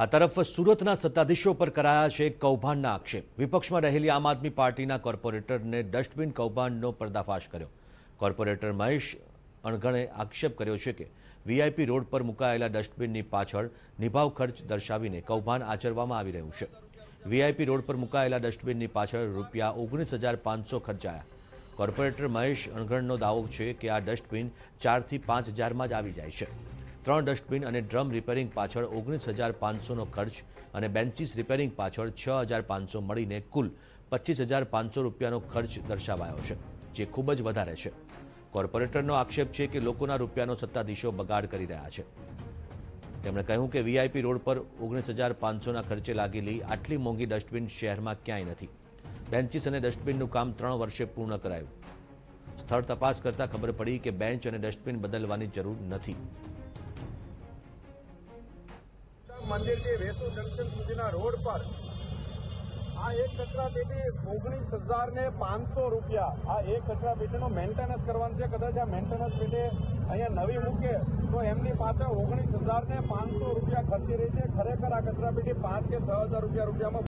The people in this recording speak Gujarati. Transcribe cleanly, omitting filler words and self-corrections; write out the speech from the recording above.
આ તરફ સુરતના સત્તાધીશો પર કરાયા છે કૌભાંડના આક્ષેપ। વિપક્ષમાં રહેલી આમ આદમી પાર્ટીના કોર્પોરેટરને ડસ્ટબિન કૌભાંડનો પર્દાફાશ કર્યો। કોર્પોરેટર મહેશ અણઘણે આક્ષેપ કર્યો છે કે વીઆઈપી રોડ પર મુકાયેલા ડસ્ટબિનની પાછળ નિભાવ ખર્ચ દર્શાવીને કૌભાંડ આચરવામાં આવી રહ્યું છે। વીઆઈપી રોડ પર મુકાયેલા ડસ્ટબિનની પાછળ રૂપિયા 19,500 ખર્ચાયા। કોર્પોરેટર મહેશ અણઘણનો દાવો છે કે આ ડસ્ટબિન 4 થી 5 હજારમાં જ આવી જાય છે। 3 ડસ્ટબિન અને ડ્રમ રિપેરિંગ પાછળ 19,500નો ખર્ચ અને બેન્ચીસ રિપેરિંગ પાછળ 6,500 મળીને કુલ 25,500 રૂપિયાનો ખર્ચ દર્શાવાયો છે, જે ખૂબ જ વધારે છે। કોર્પોરેટરનો આક્ષેપ છે કે લોકોના રૂપિયાનો સત્તાધીશો બગાડ કરી રહ્યા છે। તેમણે કહ્યું કે વીઆઈપી રોડ પર 19,500ના ખર્ચે લાગેલી આટલી મોંઘી ડસ્ટબિન શહેરમાં ક્યાંય નથી। બેન્ચીસ અને ડસ્ટબિનનું કામ 3 વર્ષે પૂર્ણ કરાયું। સ્થળ તપાસ કરતા ખબર પડી કે બેન્ચ અને ડસ્ટબિન બદલવાની જરૂર નથી। मंदिर के वेसु जंक्शन सुधीना रोड पर आ एक कचरा पेटी 19,500 रुपया आ एक कचरा पेटीनो मेंटेनन्स करवानुं छे। कदाच आ मेंटेनन्स पेटी अहींया नवी मूके तो एमनी पाछळ 19,500 रुपया खर्ची रही है। खरेखर आ कचरा पेटी 5 के 6,000 रुपया